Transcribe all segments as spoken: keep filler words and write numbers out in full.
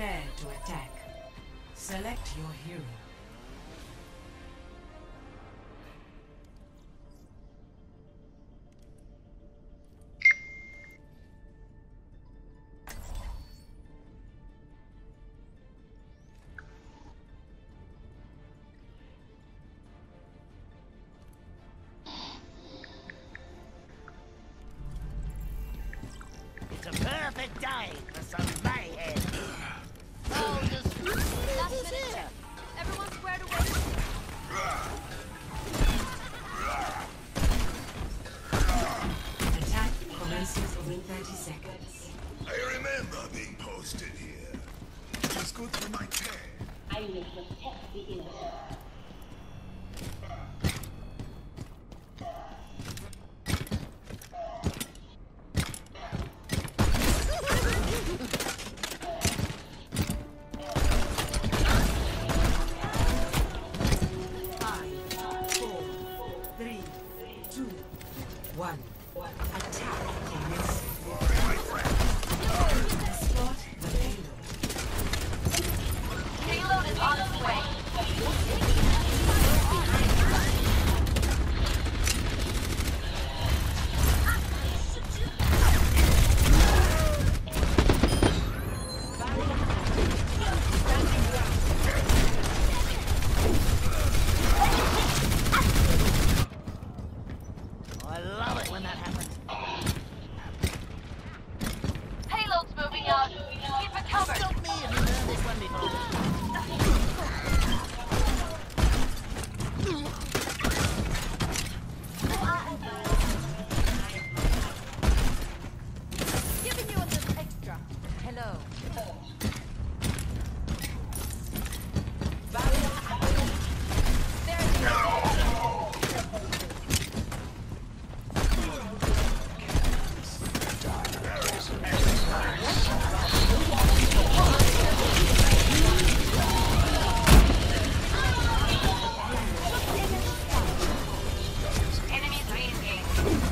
Prepare to attack. Select your hero. It's a perfect day for some mayhem. Oh, just Last minute. Everyone squared away. Attack commences in thirty seconds. I remember being posted here. It was good for my care. I will protect the innocent. One. Attack commences. My friend. Spot the payload. Payload is on its way. I love it when that happens. Payload's moving out. Keep it covered. Stop me if you've heard this one before. Giving you a little extra. Hello. Enemies re-engaged.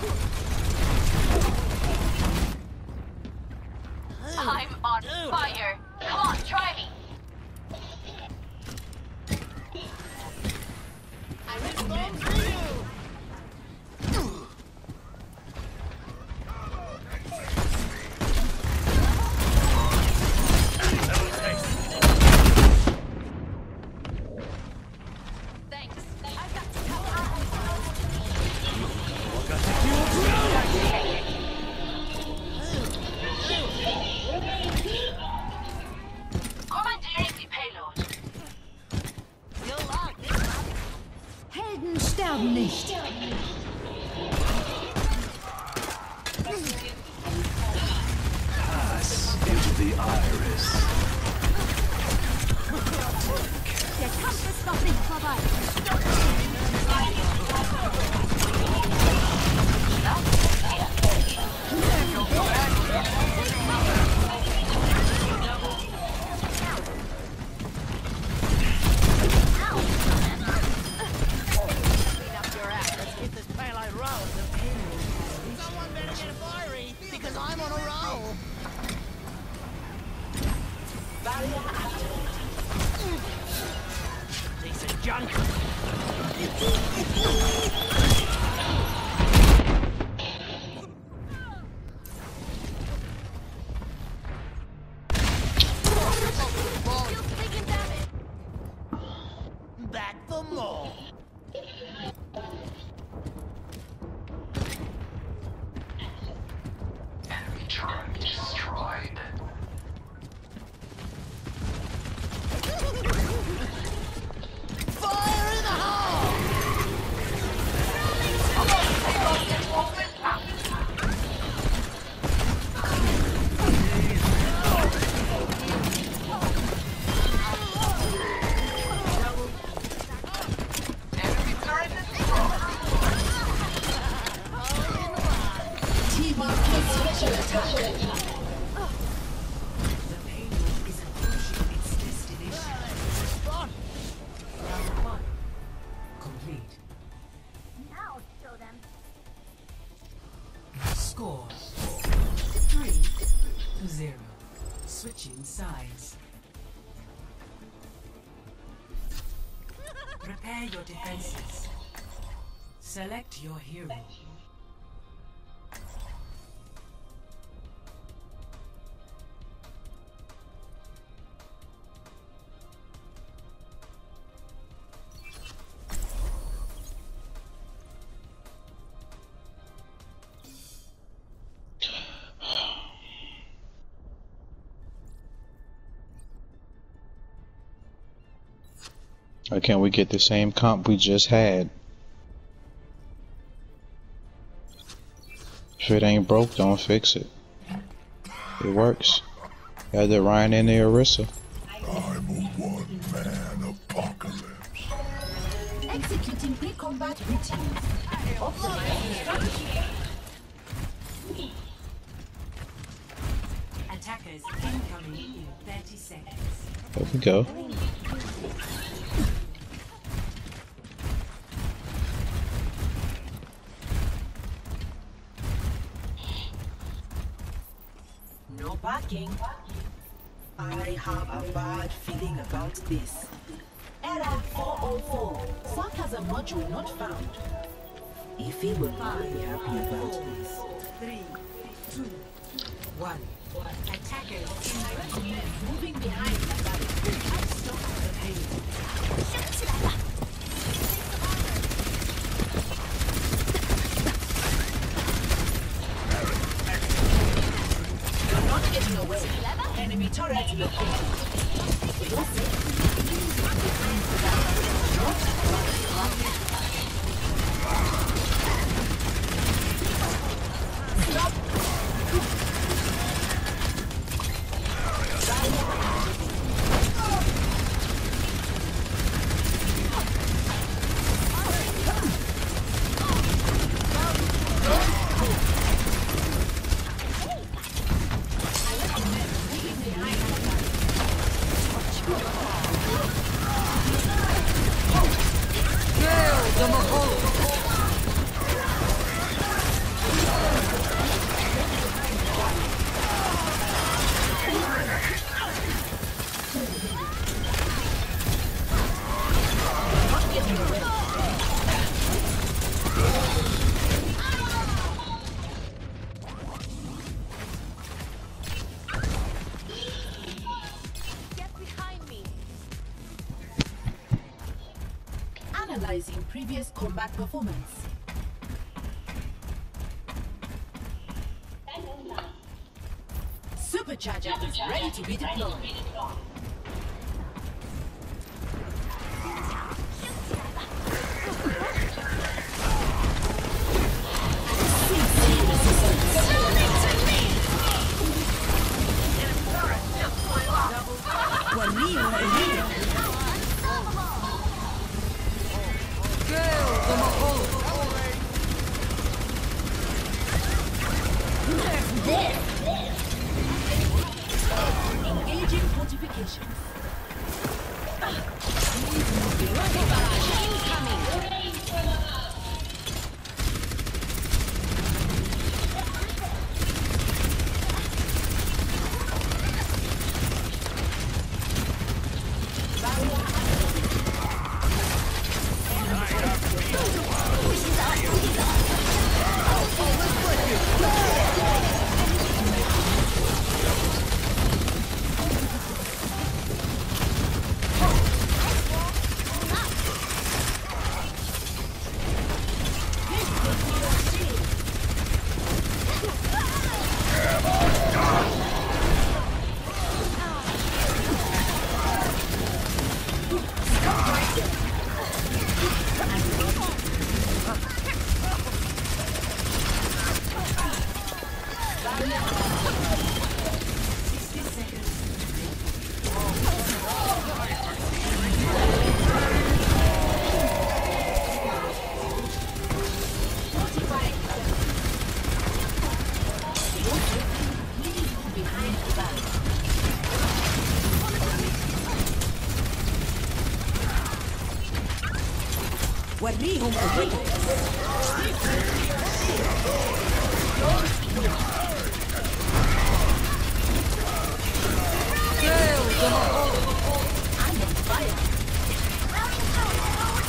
I'm on Dude. fire. Come on, try me. I respond to you. Thanks. I've got to cover. Commandeering the payload. You'll like this one. Helden sterben nicht. Pass into the iris. Der Kampf ist noch nicht vorbei. Clean up your act. Let's get this payload rolling. Someone better get fiery, because I'm on a roll. Decent junk. Deals taking damage. Back for more. Enemy turret destroyed. Fire in the hole! Enemy turret is destroyed. The payload is approaching its destination. Spot. Round one. Complete. Now show them. Score. Three to zero. Switching sides. Prepare your defenses. Select your hero. Why can't we get the same comp we just had? If it ain't broke, don't fix it. It works. Got the Ryan and the Orisa. I'm a one-man apocalypse. Executing pre-combat routines. Optimizing strategy. Attackers incoming in thirty seconds. There we go. No backing. I have a bad feeling about this. Error four oh four. Sarcasm module not found. Ify will not be happy about this. Three, two, one. Attackers incoming. Moving behind the barrier. Stop the pain. You're not getting away. Enemy turret located. Analyzing previous combat performance. Supercharger is ready to be deployed. Engaging fortifications. وريهم قوتك. I'm on fire.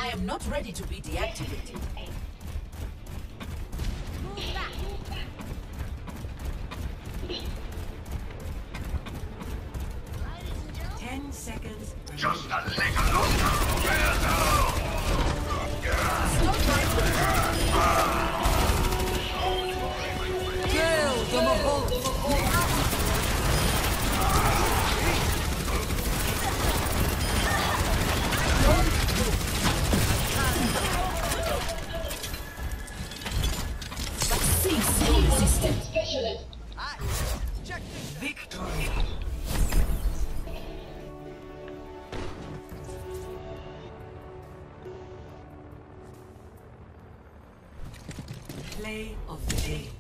am not ready to be deactivated. Move back. Ten seconds. Just a little longer. Well done. Kill the Mahal. Cease your resistance. Victory. Play of the day.